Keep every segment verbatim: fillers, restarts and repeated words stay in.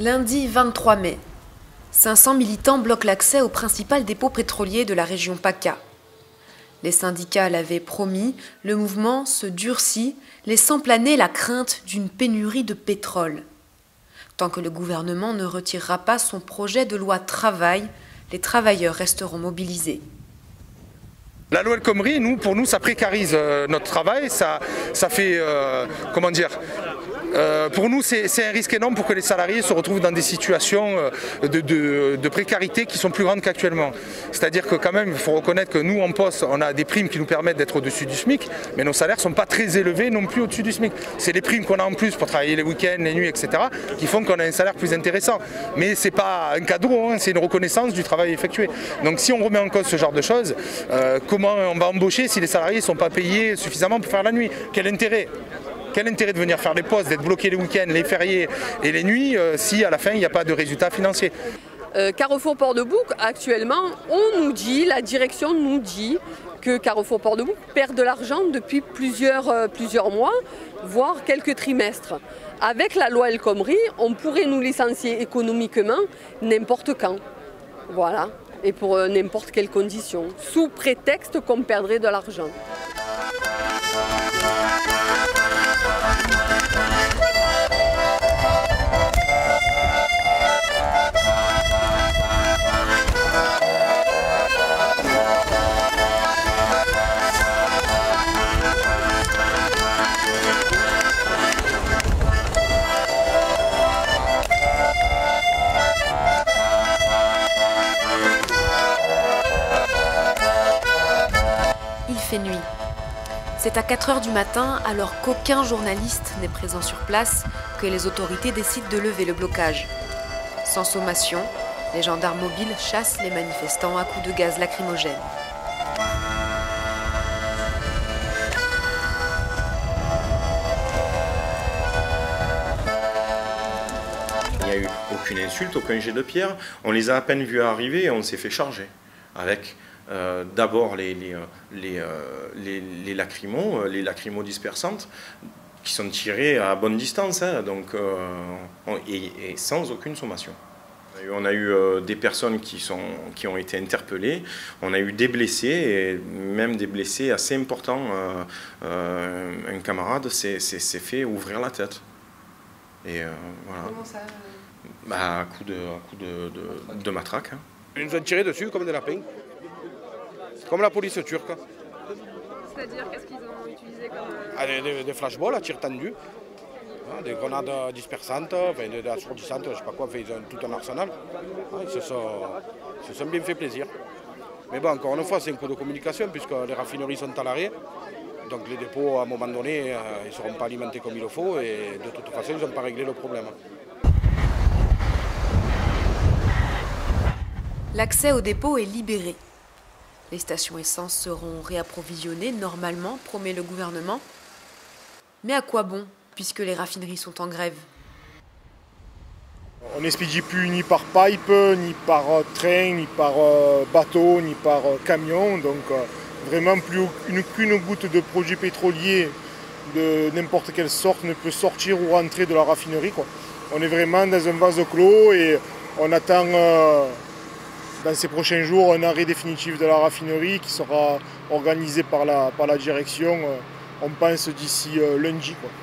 Lundi vingt-trois mai, cinq cents militants bloquent l'accès au principal dépôt pétrolier de la région PACA. Les syndicats l'avaient promis, le mouvement se durcit, laissant planer la crainte d'une pénurie de pétrole. Tant que le gouvernement ne retirera pas son projet de loi travail, les travailleurs resteront mobilisés. La loi El Khomri, nous, pour nous, ça précarise euh, notre travail, ça, ça fait, euh, comment dire, euh, pour nous, c'est un risque énorme pour que les salariés se retrouvent dans des situations euh, de, de, de précarité qui sont plus grandes qu'actuellement. C'est-à-dire que quand même, il faut reconnaître que nous, en poste, on a des primes qui nous permettent d'être au-dessus du SMIC, mais nos salaires ne sont pas très élevés non plus au-dessus du SMIC. C'est les primes qu'on a en plus pour travailler les week-ends, les nuits, et cetera, qui font qu'on a un salaire plus intéressant. Mais ce n'est pas un cadeau, hein, c'est une reconnaissance du travail effectué. Donc si on remet en cause ce genre de choses, euh, comment on va embaucher si les salariés ne sont pas payés suffisamment pour faire la nuit? Quel intérêt? Quel intérêt de venir faire des postes, d'être bloqué les week-ends, les fériés et les nuits euh, si à la fin il n'y a pas de résultat financier? euh, Carrefour Port de Bouc, actuellement, on nous dit, la direction nous dit que Carrefour Port de Bouc perd de l'argent depuis plusieurs, euh, plusieurs mois, voire quelques trimestres. Avec la loi El Khomri, on pourrait nous licencier économiquement n'importe quand. Voilà. Et pour euh, n'importe quelle condition, sous prétexte qu'on perdrait de l'argent. Il fait nuit. C'est à quatre heures du matin, alors qu'aucun journaliste n'est présent sur place, que les autorités décident de lever le blocage. Sans sommation, les gendarmes mobiles chassent les manifestants à coups de gaz lacrymogène. Il n'y a eu aucune insulte, aucun jet de pierre. On les a à peine vus arriver et on s'est fait charger avec euh, d'abord les, les, les, euh, les, les lacrymos, les lacrymos dispersantes qui sont tirés à bonne distance, hein, donc, euh, on, et, et sans aucune sommation. On a eu euh, des personnes qui, sont, qui ont été interpellées, on a eu des blessés, et même des blessés assez importants. Euh, euh, un camarade s'est fait ouvrir la tête. Et, euh, voilà. Comment ça? Bah, à coup de, à coup de, de, de matraque. Hein. Ils nous ont tiré dessus comme des lapins. Comme la police turque. C'est-à-dire, qu'est-ce qu'ils ont utilisé comme... Ah, des, des, des flashballs à tir tendu, hein, des grenades dispersantes, enfin, des, des assourdissantes, je sais pas quoi, enfin, ils ont tout un arsenal. Hein, ils, se sont, ils se sont bien fait plaisir. Mais bon, encore une fois, c'est un coup de communication puisque les raffineries sont à l'arrêt. Donc les dépôts, à un moment donné, euh, ils ne seront pas alimentés comme il le faut et de toute façon, ils n'ont pas réglé le problème. L'accès au dépôt est libéré. Les stations essence seront réapprovisionnées normalement, promet le gouvernement. Mais à quoi bon, puisque les raffineries sont en grève? On n'expédie plus ni par pipe, ni par train, ni par bateau, ni par camion. Donc vraiment plus aucune goutte de produit pétrolier de n'importe quelle sorte ne peut sortir ou rentrer de la raffinerie, quoi. On est vraiment dans un vase clos et on attend euh, dans ces prochains jours un arrêt définitif de la raffinerie qui sera organisé par la, par la direction, euh, on pense d'ici euh, lundi, quoi.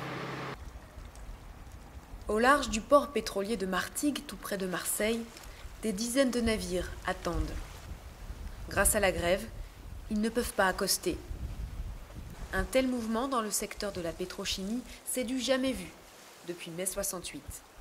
Au large du port pétrolier de Martigues, tout près de Marseille, des dizaines de navires attendent. Grâce à la grève, ils ne peuvent pas accoster. Un tel mouvement dans le secteur de la pétrochimie, c'est du jamais vu depuis mai soixante-huit.